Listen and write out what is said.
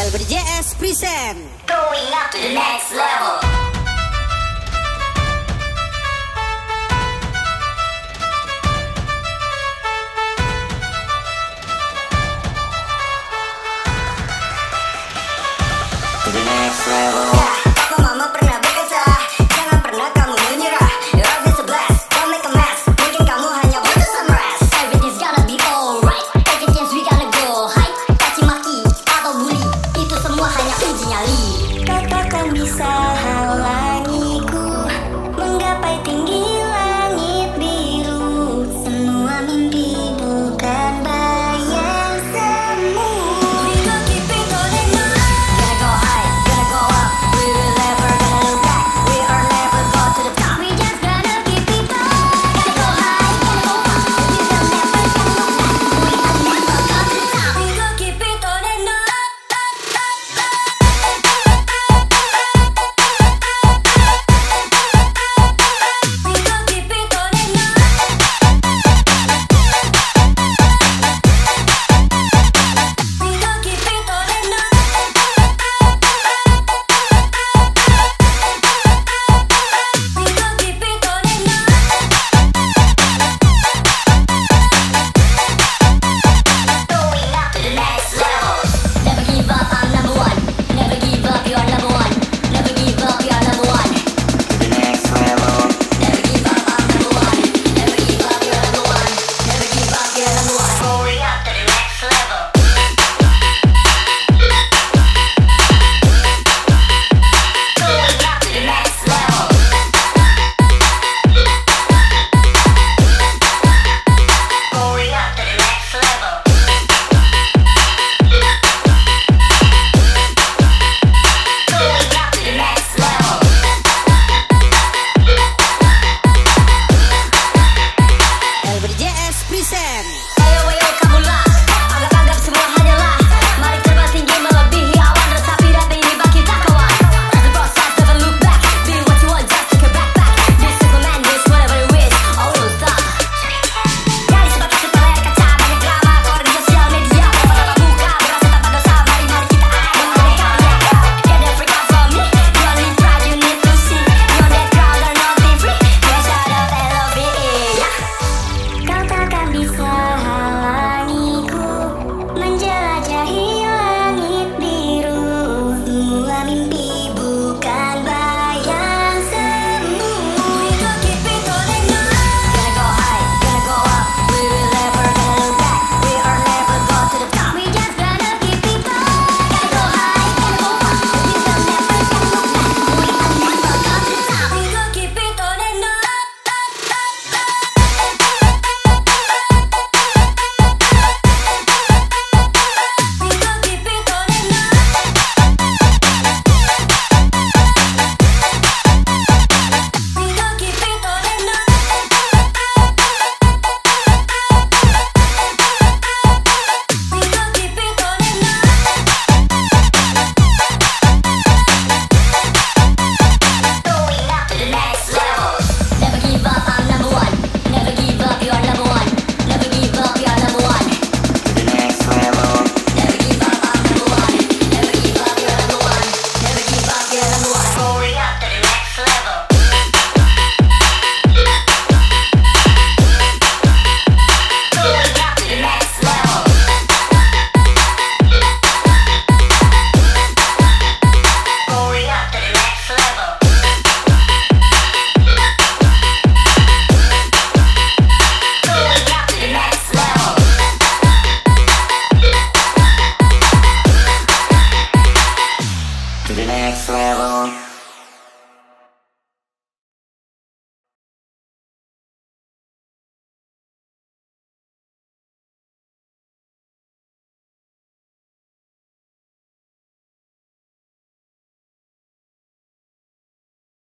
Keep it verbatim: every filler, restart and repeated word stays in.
L B D J S present Going up to the next level. To the next level. Papa mama pernah berkata, jangan pernah kamu menyerah. Your life is a blast, don't make a mess. Mungkin kamu hanya butuh some rest. Everything's gonna be alright. Take a chance, we gonna go high. Caci maki atau bully, itu semua hanya uji nyali. Kau takkan bisa halangiku menggapai tinggi langit biru. Semua mimpi bukan bayang semu. We gon' keep it on and on. Gonna go high, gonna go up. We will never gonna look back. We are never go to the top. We just gonna keep it on. Gonna go high, gonna go up. We will never gonna look back. We are never go to the top. We gon' keep it on and on. To the next level.